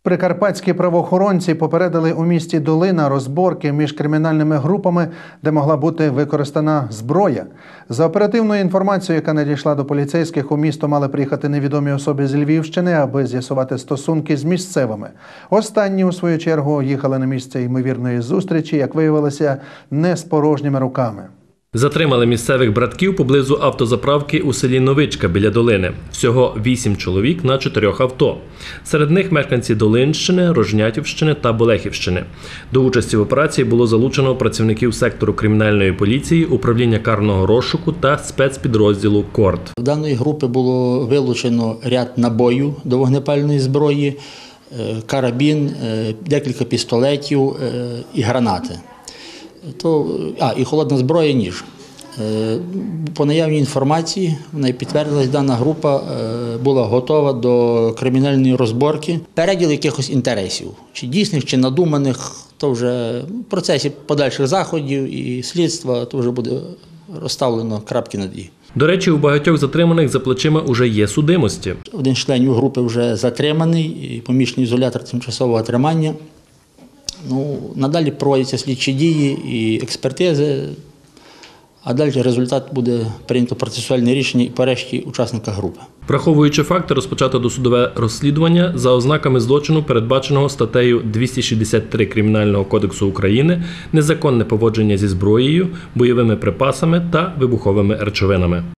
Прикарпатські правоохоронці попередили у місті Долина розборки між кримінальними групами, де могла бути використана зброя. За оперативною інформацією, яка надійшла до поліцейських, у місто мали приїхати невідомі особи з Львівщини, аби з'ясувати стосунки з місцевими. Останні, у свою чергу, їхали на місце ймовірної зустрічі, як виявилося, не з порожніми руками. Затримали місцевих братків поблизу автозаправки у селі Новичка біля Долини. Всього 8 чоловік на 4 авто. Серед них мешканці Долинщини, Рожнятівщини та Болехівщини. До участі в операції було залучено працівників сектору кримінальної поліції, управління карного розшуку та спецпідрозділу «Корд». В даної групи було вилучено ряд набоїв до вогнепальної зброї, карабін, декілька пістолетів і гранати. І холодна зброя, ніж. По наявній інформації, вона і підтвердилась, дана група була готова до кримінальної розборки. Переділ якихось інтересів, чи дійсних, чи надуманих, то вже в процесі подальших заходів і слідства, то вже буде розставлено крапки над «і». До речі, у багатьох затриманих за плечима уже є судимості. Один з членів групи вже затриманий, і поміщений в ізолятор тимчасового тримання. Надалі проводяться слідчі дії і експертизи, а далі результат буде прийнято процесуальне рішення і по решті учасника групи. Враховуючи факти, розпочато досудове розслідування за ознаками злочину, передбаченого статтею 263 Кримінального кодексу України, незаконне поводження зі зброєю, бойовими припасами та вибуховими речовинами.